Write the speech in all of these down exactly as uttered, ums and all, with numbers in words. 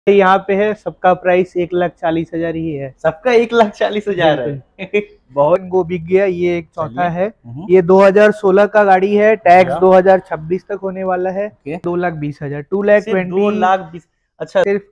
यहाँ पे है, सबका प्राइस एक लाख चालीस हजार ही है। सबका एक लाख चालीस हजार है। बहुत वो बिक गया। ये एक चौथा है, ये दो हज़ार सोलह का गाड़ी है, टैक्स दो हज़ार छब्बीस तक होने वाला है। दो लाख बीस हजार टू लाख ट्वेंटी दो लाख बीस अच्छा सिर्फ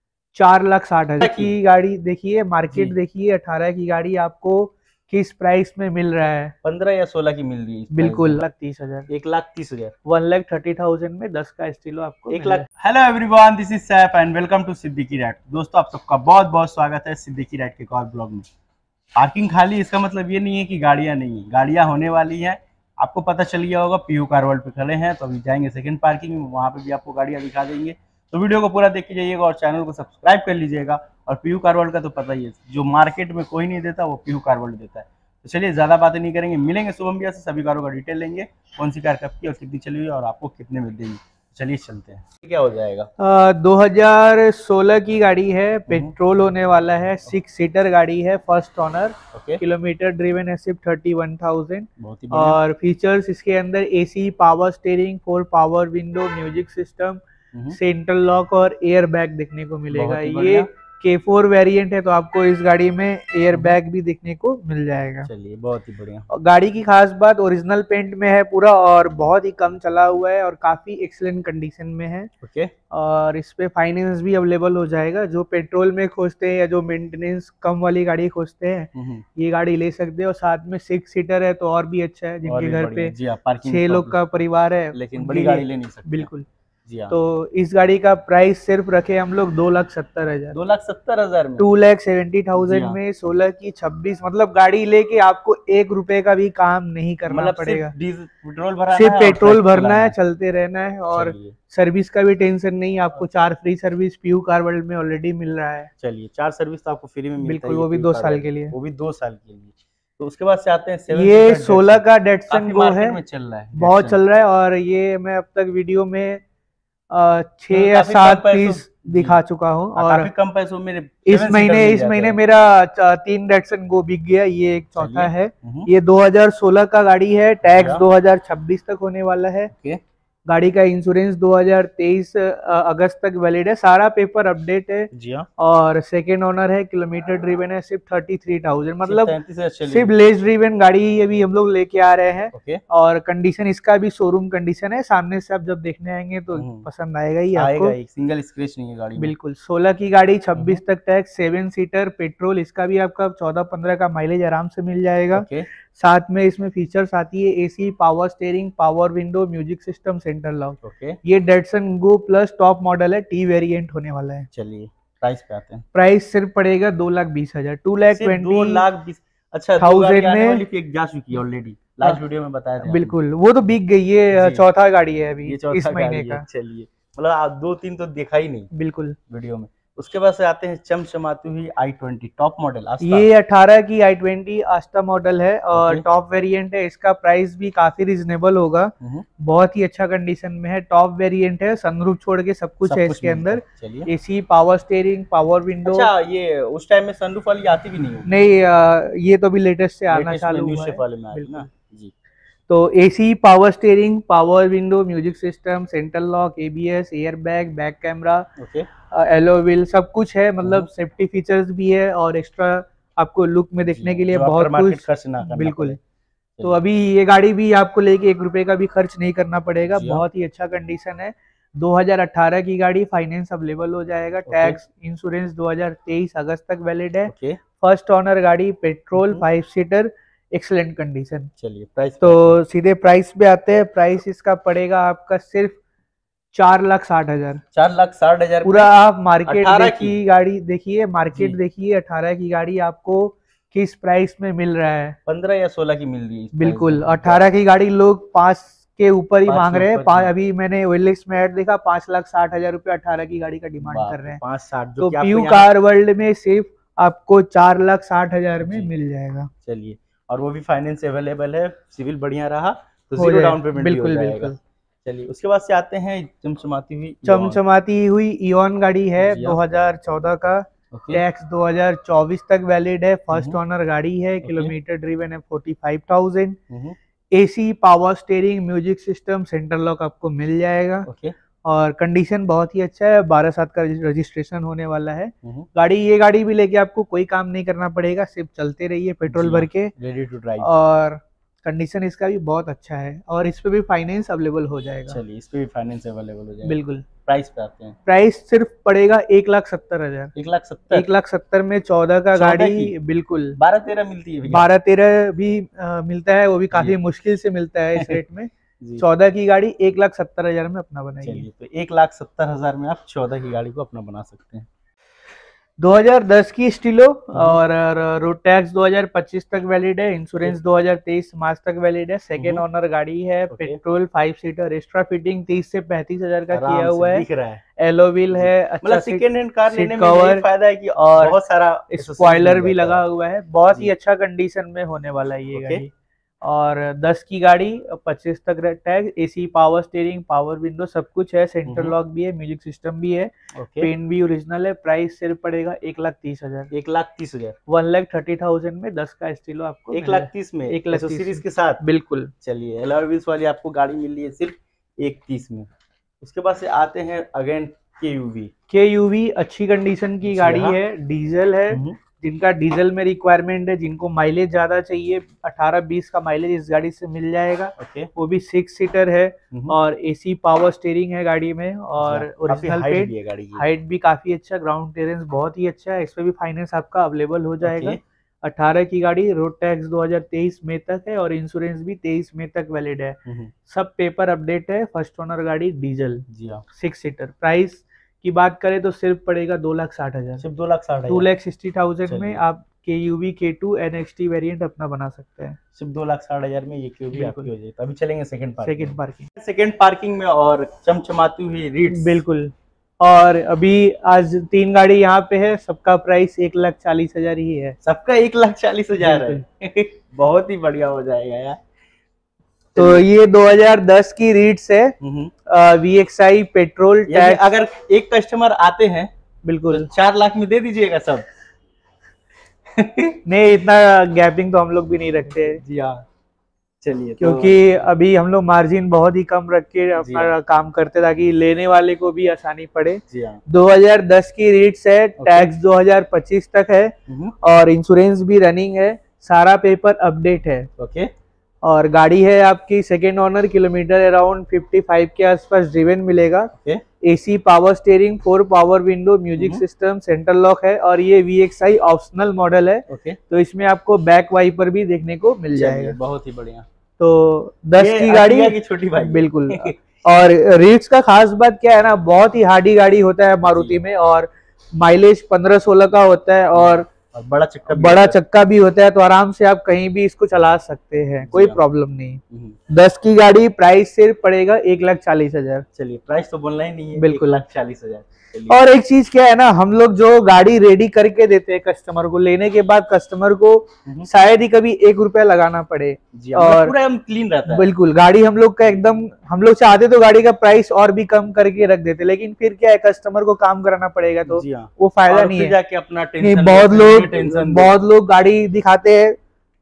चार लाख साठ हजार की गाड़ी देखिए, मार्केट देखिए। अठारह की गाड़ी आपको किस प्राइस में मिल रहा है? पंद्रह या सोलह की मिल रही है। बिल्कुल लाख तीस हजार एक लाख तीस हजार वन लाख थर्टी थाउजेंड में दस का स्टीलो आपको एक lakh. Hello everyone, this is Saif and welcome to Siddiqui ride. दोस्तों, आप सबका बहुत बहुत स्वागत है सिद्दीकी राइड के एक और ब्लॉग में। पार्किंग खाली, इसका मतलब ये नहीं है कि गाड़ियां नहीं है, गाड़ियां होने वाली हैं। आपको पता चल गया होगा, पीयू कार वर्ल्ड पे खड़े हैं, तो अभी जाएंगे सेकंड पार्किंग में, वहाँ पे भी आपको गाड़ियां दिखा देंगे। तो वीडियो को पूरा देख के जाइएगा और चैनल को सब्सक्राइब कर लीजिएगा। और पीयू कार वर्ल्ड का तो पता ही है, जो मार्केट में कोई नहीं देता वो पीयू कार वर्ल्ड देता है। तो चलिए ज्यादा बातें नहीं करेंगे, मिलेंगे शुभम भैया से, सभी कारों का डिटेल लेंगे, कौन सी कार कब की और कितनी चली हुई और आपको कितने में देंगे। चलिए चलते हैं। क्या हो जाएगा? आ, दो हज़ार सोलह की गाड़ी है, पेट्रोल होने वाला है, सिक्स सीटर गाड़ी है, फर्स्ट ओनर, किलोमीटर ड्रिवन है सिर्फ थर्टी वन थाउजेंड। और फीचर्स इसके अंदर AC, power steering, four power window, music system, central lock और एयर बैग देखने को मिलेगा। ये के फोर वेरिएंट है, तो आपको इस गाड़ी में एयर बैग भी देखने को मिल जाएगा। चलिए, बहुत ही बढ़िया। गाड़ी की खास बात, ओरिजिनल पेंट में है पूरा और बहुत ही कम चला हुआ है और काफी एक्सीलेंट कंडीशन में है। ओके। और इस पे फाइनेंस भी अवेलेबल हो जाएगा। जो पेट्रोल में खोजते हैं या जो मेंटेनेंस कम वाली गाड़ी खोजते हैं, ये गाड़ी ले सकते हैं। और साथ में सिक्स सीटर है तो और भी अच्छा है, जिनके घर पे छह लोग का परिवार है, लेकिन बड़ी गाड़ी ले नहीं सकते। बिल्कुल। तो इस गाड़ी का प्राइस सिर्फ रखे हम लोग दो लाख सत्तर हजार दो लाख सत्तर हजार में टू लाख सेवेंटी थाउजेंड में सोलह की छब्बीस। मतलब गाड़ी लेके आपको एक रुपए का भी काम नहीं करना मतलब पड़ेगा। पेट्रोल भरना सिर्फ पेट्रोल भरना है, चलते रहना है और सर्विस का भी टेंशन नहीं। आपको चार फ्री सर्विस पीयू कार वर्ल्ड में ऑलरेडी मिल रहा है। चलिए, चार सर्विस तो आपको फ्री में मिलता है। बिल्कुल, वो भी दो साल के लिए वो भी दो साल के लिए। तो उसके बाद से आते हैं ये सोलह का डेटसन गो है, चल रहा है, बहुत चल रहा है। और ये मैं अब तक वीडियो में छह या सात पीस दिखा चुका हूँ और काफी कम पैसों में इस महीने इस महीने मेरा तीन डेटसन गो बिक गया। ये एक चौथा है, ये दो हज़ार सोलह का गाड़ी है, टैक्स दो हज़ार छब्बीस तक होने वाला है। गाड़ी का इंश्योरेंस दो हज़ार तेईस अगस्त तक वैलिड है, सारा पेपर अपडेट है जी हाँ। और सेकेंड ओनर है, किलोमीटर ड्रिवन है सिर्फ थर्टी थ्री थाउजेंड। मतलब सिर्फ लेस ड्रिवन गाड़ी ये भी हम लोग लेके आ रहे हैं। और कंडीशन इसका भी शोरूम कंडीशन है, सामने से आप जब देखने आएंगे तो पसंद आएगा ही आपको। सिंगल स्क्रैच नहीं है गाड़ी में। बिल्कुल, सोलह की गाड़ी, छब्बीस तक टैक्स, सेवन सीटर, पेट्रोल, इसका भी आपका चौदह पंद्रह का माइलेज आराम से मिल जाएगा। साथ में इसमें फीचर्स आती है AC, power steering, power window, music system, central lock. Okay. ये Datsun go plus top model है, टी वेरिएंट होने वाला है। चलिए प्राइस पे आते हैं। प्राइस सिर्फ पड़ेगा दो लाख बीस हजार टू लाख ट्वेंटी दो लाख बीस अच्छा थाउजेंड में जा चुकी है ऑलरेडी, लास्ट वीडियो में बताया था। बिल्कुल, वो तो बिक गई। ये चौथा गाड़ी है अभी इस महीने का। चलिए, मतलब दो तीन तो देखा ही नहीं बिल्कुल वीडियो में। उसके बाद से आते हैं चमचमाती हुई आई ट्वेंटी टॉप मॉडल। ये अठारह की आई ट्वेंटी आस्था मॉडल है और टॉप वेरिएंट है। इसका प्राइस भी काफी रिजनेबल होगा, बहुत ही अच्छा कंडीशन में है। टॉप वेरिएंट है, सनरूफ छोड़ के सब कुछ है इसके अंदर। AC, power steering, power window. अच्छा, ये उस टाइम में सनरूफ वाली आती भी नहीं होगी? नहीं, आ, ये तो भी लेटेस्ट से आना चालू हुआ है। तो AC, power steering, power window, music system, central lock, ABS, air bag, back camera, alloy wheel, सब कुछ है। मतलब सेफ्टी फीचर्स भी है और एक्स्ट्रा आपको लुक में देखने के लिए बहुत कुछ खर्च ना करना। बिल्कुल। तो अभी ये गाड़ी भी आपको लेके एक रुपए का भी खर्च नहीं करना पड़ेगा, बहुत ही अच्छा कंडीशन है। दो हज़ार अठारह की गाड़ी, फाइनेंस अवेलेबल हो जाएगा। टैक्स इंश्योरेंस दो हज़ार तेईस अगस्त तक वैलिड है। फर्स्ट ओनर गाड़ी, petrol, five seater, excellent condition. चलिए प्राइस तो सीधे प्राइस पे आते हैं। प्राइस इसका पड़ेगा आपका सिर्फ चार लाख साठ हजार चार लाख साठ हजार पूरा। आप मार्केट की गाड़ी देखिए, मार्केट देखिए, अठारह की गाड़ी आपको किस प्राइस में मिल रहा है? पंद्रह या सोलह की मिल रही है। बिल्कुल, अठारह की गाड़ी लोग पांच के ऊपर ही मांग रहे हैं। अभी मैंने ओएलएक्स में ऐड देखा, पांच लाख साठ हजार रुपए अठारह की गाड़ी का डिमांड कर रहे हैं। पांच साठ तो पीयू कार वर्ल्ड में सिर्फ आपको चार लाख साठ हजार में मिल जाएगा। चलिए, और वो भी फाइनेंस अवेलेबल है, सिविल बढ़िया रहा तो जीरो डाउन पेमेंट बिल्कुल बिल्कुल। चलिए, उसके बाद से आते हैं चमचमाती हुई चमचमाती हुई इओन गाड़ी है, दो हज़ार चौदह का, टैक्स दो हज़ार चौबीस तक वैलिड है। फर्स्ट ओनर गाड़ी है, किलोमीटर ड्रिवन है forty five thousand. AC, power steering, music system, central lock आपको मिल जाएगा। और कंडीशन बहुत ही अच्छा है, बारह सात का रजिस्ट्रेशन होने वाला है गाड़ी। ये गाड़ी भी लेके आपको कोई काम नहीं करना पड़ेगा, सिर्फ चलते रहिए पेट्रोल भर के, रेडी टू ड्राइव। और कंडीशन इसका भी बहुत अच्छा है और इस पे भी फाइनेंस अवेलेबल हो जाएगा। चलिए, इस पे भी फाइनेंस अवेलेबल हो जाएगा। बिल्कुल। प्राइस पे आते हैं। प्राइस सिर्फ पड़ेगा एक लाख सत्तर हजार। एक लाख सत्तर एक लाख सत्तर में चौदह का गाड़ी। बिल्कुल। बारह तेरह मिलती है। बारह तेरह भी आ, मिलता है, वो भी काफी मुश्किल से मिलता है इस रेट में। चौदह की गाड़ी एक लाख सत्तर हजार में अपना बनाइए। तो एक लाख सत्तर हजार में आप चौदह की गाड़ी को अपना बना सकते हैं। दो हज़ार दस की स्टीलो और रोड टैक्स दो हज़ार पच्चीस तक वैलिड है, इंश्योरेंस दो हज़ार तेईस मार्च तक वैलिड है, सेकेंड ओनर गाड़ी है, petrol five seater, extra fitting तीस से पैंतीस हजार का किया हुआ है, दिख रहा है, एलो व्हील है, अच्छा सेकेंड हैंड कार लेने में कवर, फायदा है कि और बहुत सारा स्पॉइलर भी लगा हुआ है, बहुत ही अच्छा कंडीशन में होने वाला है ये गाड़ी। और दस की गाड़ी, पच्चीस तक tag, AC, power steering, power window सब कुछ है, सेंटर लॉक भी है, म्यूजिक सिस्टम भी है, पेन भी ओरिजिनल है। प्राइस सिर्फ पड़ेगा एक लाख तीस हजार। एक लाख तीस हजार वन लाख थर्टी थाउजेंड में दस का स्टीलो आपको एक लाख तीस में, एक लाख सीरीज के साथ। बिल्कुल। चलिए, अलॉय व्हील्स वाली आपको गाड़ी मिल रही है सिर्फ एक तीस में। उसके बाद से आते हैं अगेन के यूवी। के यूवी अच्छी कंडीशन की गाड़ी है, डीजल है, जिनका डीजल में रिक्वायरमेंट है, जिनको माइलेज ज्यादा चाहिए, अठारह बीस का माइलेज इस गाड़ी से मिल जाएगा। okay. वो भी सिक्स सीटर है और एसी पावर स्टीयरिंग है गाड़ी में, और ओरिजिनल पेंट, भी है हाइट भी काफी अच्छा, ग्राउंड क्लियरेंस बहुत ही अच्छा है। इस पे भी फाइनेंस आपका अवेलेबल हो जाएगा। okay. अठारह की गाड़ी, रोड टैक्स दो हज़ार तेईस मई तक है और इंश्योरेंस भी तेईस मई तक वैलिड है। सब पेपर अपडेट है, फर्स्ट ओनर गाड़ी, डीजल, सिक्स सीटर। प्राइस की बात करें तो सिर्फ पड़ेगा दो लाख साठ हजार। सिर्फ दो लाख साठ टू लाख सिक्सटी थाउजेंड में आप के यूवी के टू एनएक्सटी वेरिएंट अपना बना सकते हैं। सिर्फ दो लाख साठ हजार में ये के यूवी आपकी हो जाए। अभी चलेंगे second parking. Second parking second parking में और चमचमाती हुई रीट्स। बिल्कुल। और अभी आज तीन गाड़ी यहाँ पे है, सबका प्राइस एक लाख चालीस हजार ही है। सबका एक लाख चालीस हजार है। बहुत ही बढ़िया हो जाएगा यार। तो ये दो हज़ार दस की रीड्स है, V X I petrol tax. अगर एक कस्टमर आते हैं बिल्कुल तो चार लाख में दे दीजिएगा सब। नहीं, इतना गैपिंग तो हम लोग भी नहीं रखते। जी हाँ, चलिए। क्योंकि तो अभी हम लोग मार्जिन बहुत ही कम रख के अपना काम करते ताकि लेने वाले को भी आसानी पड़े। जी हाँ। दो हज़ार दस की रीड्स है, टैक्स दो हज़ार पच्चीस तक है और इंश्योरेंस भी रनिंग है, सारा पेपर अपडेट है। ओके। और गाड़ी है आपकी सेकेंड ओनर, किलोमीटर अराउंड पचपन के आसपास ड्रिवन मिलेगा। AC, power steering, four power window, music system, center lock है और ये V X I optional model है। okay. तो इसमें आपको बैक वाइपर भी देखने को मिल जाएगा। बहुत ही बढ़िया। तो दस की गाड़ी की छोटी भाई। बिल्कुल। और रीड्स का खास बात क्या है ना, बहुत ही हार्डी गाड़ी होता है मारुति में, और माइलेज पंद्रह सोलह का होता है और और बड़ा चक्का बड़ा चक्का भी होता है, तो आराम से आप कहीं भी इसको चला सकते हैं, कोई प्रॉब्लम नहीं। दस की गाड़ी, प्राइस सिर्फ पड़ेगा एक लाख चालीस हजार। चलिए, प्राइस तो बोलना ही नहीं है। बिल्कुल, एक लाख चालीस हजार। और एक चीज क्या है ना, हम लोग जो गाड़ी रेडी करके देते हैं कस्टमर को, लेने के बाद कस्टमर को शायद ही कभी एक रुपया लगाना पड़े, और पूरा क्लीन रहता है। बिल्कुल, गाड़ी हम लोग का एकदम, हम लोग चाहते तो गाड़ी का प्राइस और भी कम करके रख देते, लेकिन फिर क्या है, कस्टमर को काम कराना पड़ेगा तो वो फायदा नहीं है। जाके अपना टेंशन, बहुत लोग बहुत लोग गाड़ी दिखाते हैं,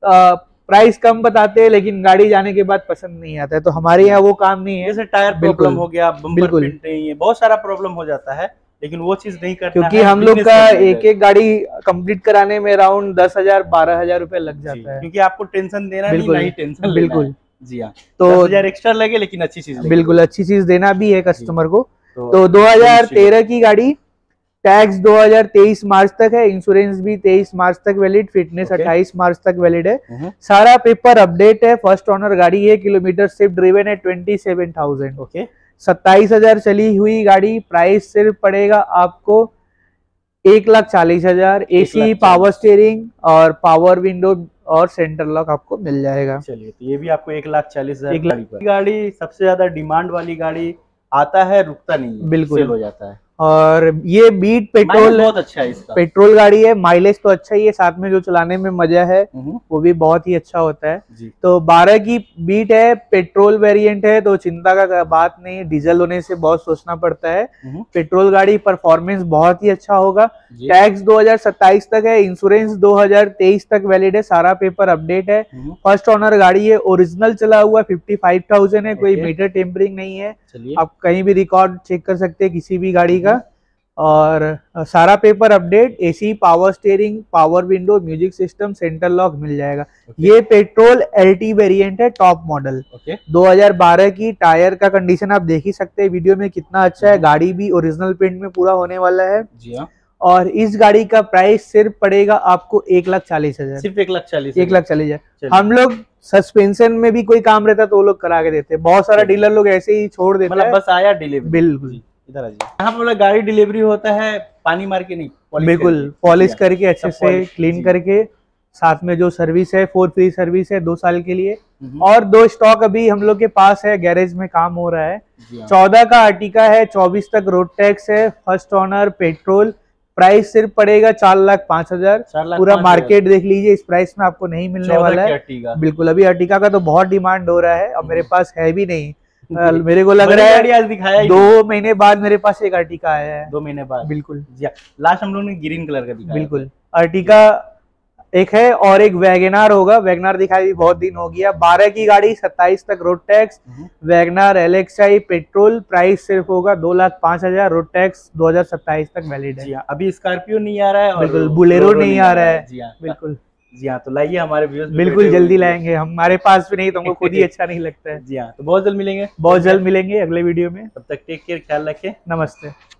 प्राइस कम बताते हैं, लेकिन गाड़ी जाने के बाद पसंद नहीं आता है। तो हमारे यहाँ वो काम नहीं है। जैसे टायर प्रॉब्लम हो गया, बम्पर प्रिंट नहीं है, बहुत सारा प्रॉब्लम हो जाता है, लेकिन वो चीज नहीं करता, क्योंकि हम लोग का एक एक गाड़ी कंप्लीट कराने में अराउंड दस हजार बारह हजार रुपए लग जाता है, क्योंकि आपको टेंशन देना नहीं, नहीं टेंशन। बिल्कुल। जी हाँ, तो दस हजार एक्स्ट्रा लगे लेकिन अच्छी चीज, बिल्कुल अच्छी चीज देना भी है कस्टमर को। तो दो हजार तेरह की गाड़ी, टैक्स दो हज़ार तेईस मार्च तक है, इंश्योरेंस भी तेईस मार्च तक वैलिड, फिटनेस अट्ठाईस मार्च तक वैलिड है, सारा पेपर अपडेट है, फर्स्ट ओनर गाड़ी है, किलोमीटर सिर्फ ड्रिवन है ट्वेंटी सेवन थाउजेंड। ओके, सत्ताईस हजार चली हुई गाड़ी, प्राइस सिर्फ पड़ेगा आपको एक लाख चालीस हजार। एसी, पावर स्टीयरिंग और पावर विंडो और सेंटर लॉक आपको मिल जाएगा। चलिए, तो ये भी आपको एक लाख चालीस हजार। गाड़ी सबसे ज्यादा डिमांड वाली गाड़ी, आता है रुकता नहीं है, बिल्कुल हो जाता है। और ये बीट पेट्रोल बहुत अच्छा है इसका। पेट्रोल गाड़ी है, माइलेज तो अच्छा ही है, साथ में जो चलाने में मजा है वो भी बहुत ही अच्छा होता है जी। तो बारह की बीट है, पेट्रोल वेरिएंट है, तो चिंता का बात नहीं, डीजल होने से बहुत सोचना पड़ता है। पेट्रोल गाड़ी, परफॉर्मेंस बहुत ही अच्छा होगा। टैक्स दो हज़ार सत्ताईस तक है, इंश्योरेंस दो हज़ार तेईस तक वैलिड है, सारा पेपर अपडेट है। फर्स्ट ओनर गाड़ी है, ओरिजिनल चला हुआ फिफ्टी फाइव थाउजेंड है, कोई मीटर टेम्परिंग नहीं है। आप कहीं भी रिकॉर्ड चेक कर सकते हैं किसी भी गाड़ी का। और सारा paper update, AC, power steering, power window, music system, central lock मिल जाएगा। ये पेट्रोल एलटी वेरिएंट है, टॉप मॉडल दो हज़ार बारह की। टायर का कंडीशन आप देख ही सकते हैं वीडियो में कितना अच्छा है। गाड़ी भी ओरिजिनल पेंट में पूरा होने वाला है जी हाँ। और इस गाड़ी का प्राइस सिर्फ पड़ेगा आपको एक लाख चालीस हजार, सिर्फ एक लाख चालीस एक लाख चालीस हजार। हम लोग सस्पेंशन में भी कोई काम रहता तो वो लोग करा के देते, बहुत सारा डीलर लोग ऐसे ही छोड़ देते हैं, बस आया डिलीवरी। बिल्कुल, इधर आ जाइए। यहाँ पर गाड़ी डिलीवरी होता है, पानी मार के नहीं, बिल्कुल पॉलिश करके अच्छे से क्लीन करके, साथ में जो सर्विस है फोर फ्री सर्विस है दो साल के लिए। और दो स्टॉक अभी हम लोग के पास है, गैरेज में काम हो रहा है। चौदह का अर्टिका है, चौबीस तक रोड टैक्स है, फर्स्ट ओनर, पेट्रोल। प्राइस सिर्फ पड़ेगा चार लाख पांच हजार। पूरा मार्केट देख लीजिए, इस प्राइस में आपको नहीं मिलने वाला है बिल्कुल। अभी अर्टिका का तो बहुत डिमांड हो रहा है, अब मेरे पास है भी नहीं। मेरे को लग रहा है आज दिखाया दो महीने बाद मेरे पास एक अर्टिका आया है, दो महीने बाद बिल्कुल। लास्ट हम लोग ने ग्रीन कलर का दिखाया बिल्कुल। अर्टिका एक है और एक वैगनार होगा, वैगनार दिखाई भी बहुत दिन हो गया। बारह की गाड़ी, सत्ताईस तक road tax, WagonR LXI petrol. Price सिर्फ होगा दो लाख पांच हजार, रोड टैक्स दो हजार सत्ताईस तक वैलिड है। अभी स्कॉर्पियो नहीं आ रहा है, बिल्कुल बुलेरो नहीं आ रहा है बिल्कुल जी हाँ। तो लाइए हमारे व्यूअर्स, बिल्कुल जल्दी लाएंगे, हमारे पास भी नहीं तो हमको खुद ही अच्छा नहीं लगता है जी हाँ। तो बहुत जल्द मिलेंगे, बहुत जल्द मिलेंगे अगले वीडियो में, तब तक टेक केयर, ख्याल रखें, नमस्ते।